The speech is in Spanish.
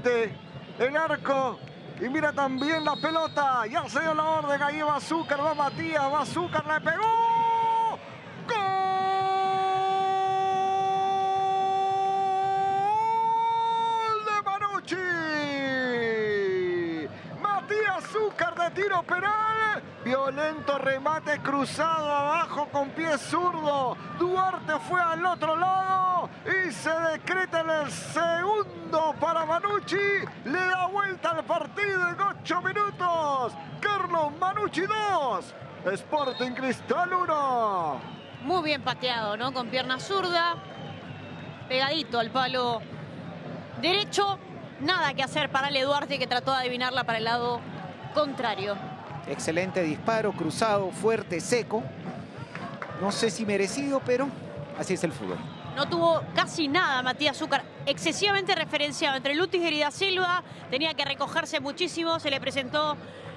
frente el arco. Y mira también la pelota. Ya se dio la orden. Ahí va Zúcar, va Matías, va Zúcar, le pegó. ¡Gol de Manucci! Matías Zúcar de tiro penal. Violento remate cruzado abajo con pie zurdo. Duarte fue al otro lado y se decreta el segundo para Manucci. Le da vuelta al partido en 8 minutos. Carlos Manucci 2, Sporting Cristal 1. Muy bien pateado, ¿no? Con pierna zurda. Pegadito al palo derecho. Nada que hacer para Ale Duarte, que trató de adivinarla para el lado contrario. Excelente disparo, cruzado, fuerte, seco. No sé si merecido, pero así es el fútbol. No tuvo casi nada Matías Zúcar, excesivamente referenciado entre Lüttiger y Da Silva. Tenía que recogerse muchísimo, se le presentó